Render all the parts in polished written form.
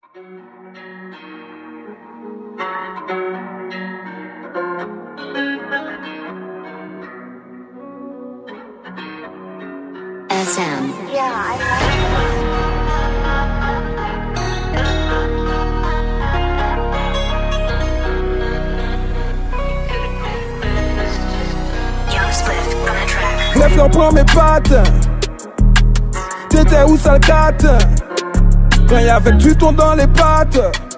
SM. Yeah, I like Les fleurs prend mes pattes. T'étais où sale catte? Quand y'avait du thon dans les pattes,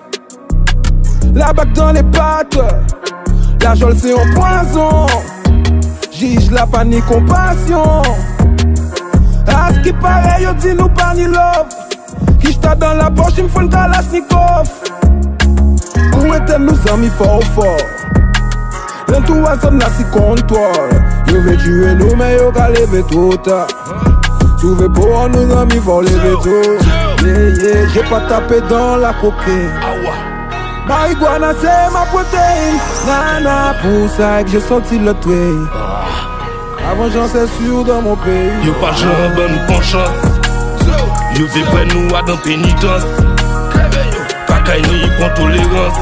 la bague dans les pattes. La jolle c'est un poison. Jige la panique compassion. À ce qui paraît yo dit nous pas ni love. Qui j't'a dans la poche il me faut une Kalashnikov. Où étaient nos amis fort fort? L'entourage n'a si contrôle. Yo veut tuer nous mais yo ka lever trop tard. Trouvé pour nous amis vont lever tôt. Yeah yeah, j'ai pas tapé dans la coquille. Marijuana c'est ma protéine. Nana pour ça que j'ai sorti le trait. Avant j'en sais sûr dans mon pays. Yo pas genre bonne conchance. Yo vivre nous à dans pénitence. Pas qu'à ni pour tolérance.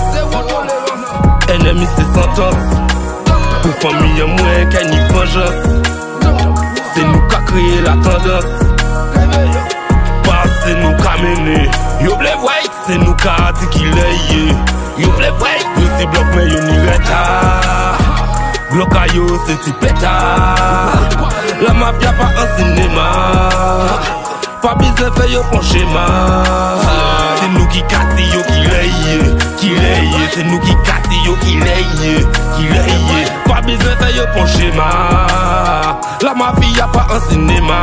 Ennemi c'est sentence. Pour famille moins qu'à ni vengeance. C'est nous qui a créé la tendance. Pas c'est nous qui a mené. Yo blé white, c'est nous qui a dit qu'il est. Yo blé white, yo c'est bloc mais yo ni Rèta. Bloc à yo c'est tu pétard. La mafia pas un cinéma. Pas besoin de faire yo bon schéma. C'est nous qui cati yo qui l'aye. C'est nous qui cati yo qui l'aye. Pas besoin de faire yo bon schéma. La mafia pas un cinéma.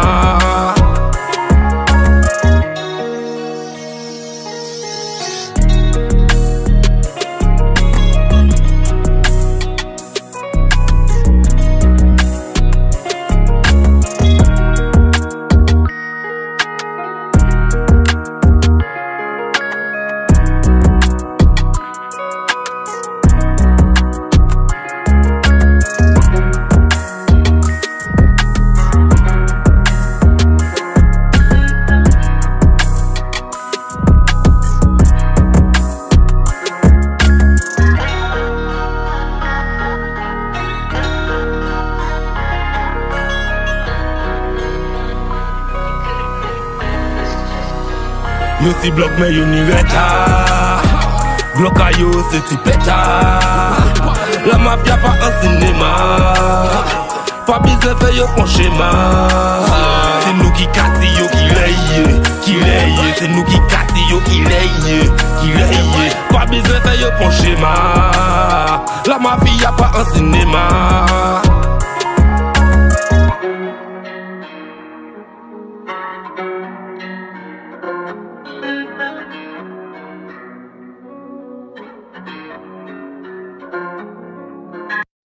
Yo si bloc mais yo ni Rèta. Bloc à yo c'est tu pétard. La mafia pas un cinéma. Pas besoin de faire yo bon schéma. C'est nous qui cati yo qui l'aye. C'est nous qui cati yo qui l'aye. Pas besoin de faire yo bon schéma. La mafia pas un cinéma.